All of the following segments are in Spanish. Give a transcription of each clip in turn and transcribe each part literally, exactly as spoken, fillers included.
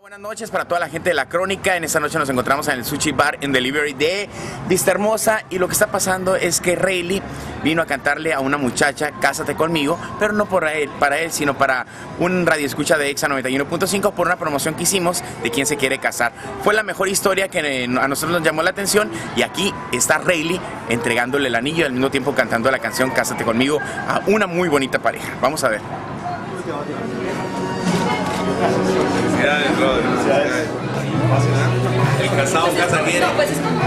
Buenas noches para toda la gente de La Crónica. En esta noche nos encontramos en el Sushi Bar en Delivery de Vista Hermosa y lo que está pasando es que Rayleigh vino a cantarle a una muchacha Cásate conmigo, pero no por él, para él, sino para un radioescucha de Exa noventa y uno punto cinco por una promoción que hicimos de Quién se quiere casar. Fue la mejor historia que a nosotros nos llamó la atención y aquí está Rayleigh entregándole el anillo y al mismo tiempo cantando la canción Cásate conmigo a una muy bonita pareja. Vamos a ver. Felicidades, brother. Felicidades. El casado casa quiere. No, pues es como...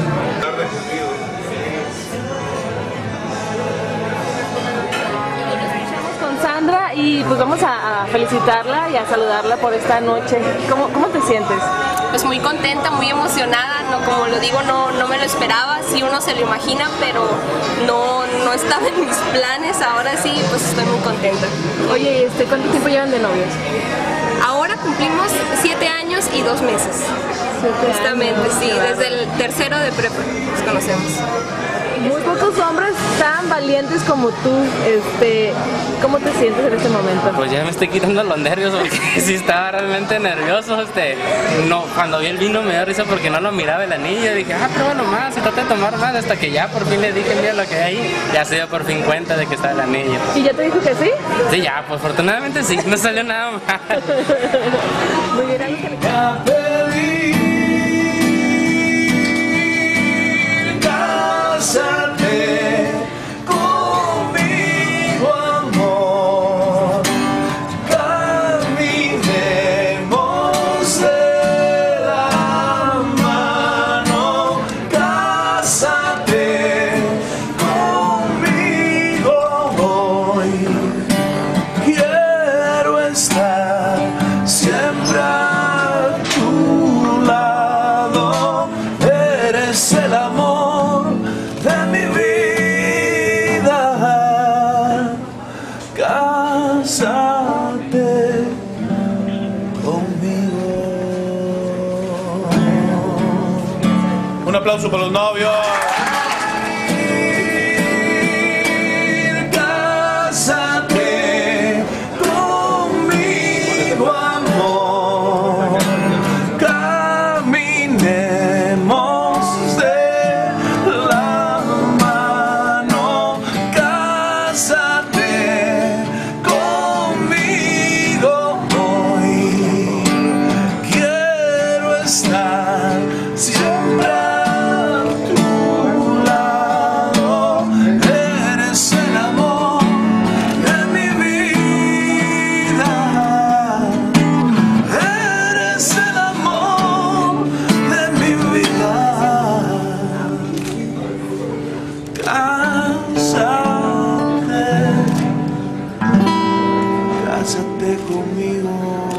con Sandra y pues vamos a, a felicitarla y a saludarla por esta noche. ¿Cómo, cómo te sientes? Pues muy contenta, muy emocionada, no, como lo digo, no, no me lo esperaba, sí uno se lo imagina, pero no, no estaba en mis planes, ahora sí, pues estoy muy contenta. Oye, este, ¿cuánto tiempo llevan de novios? Ahora cumplimos siete años y dos meses. Siete Justamente, años, sí, claro. desde el tercero de prepa nos conocemos. Muy pocos hombres tan valientes como tú. Este, ¿cómo te sientes en este momento? Pues ya me estoy quitando los nervios porque sí estaba realmente nervioso. Este, no, cuando vi el vino me dio risa porque no lo miraba el anillo. Dije, ah, pruébalo más, se trata de tomar más. Hasta que ya por fin le dije, mira lo que hay ahí. Ya se dio por fin cuenta de que está el anillo. ¿Y ya te dijo que sí? Sí, ya, pues afortunadamente sí, no salió nada mal. Muy bien, Ángel. Cásate conmigo, amor, caminemos de la mano. Cásate conmigo hoy, quiero estar siempre a tu lado, eres el amor de mi vida. Cásate conmigo. Un aplauso para los novios. Cásate conmigo, amor. Caminemos de la mano. Cásate conmigo hoy. Quiero estar siempre a tu lado. Eres el amor de mi vida. Eres el amor de mi vida. Cásate, cásate conmigo.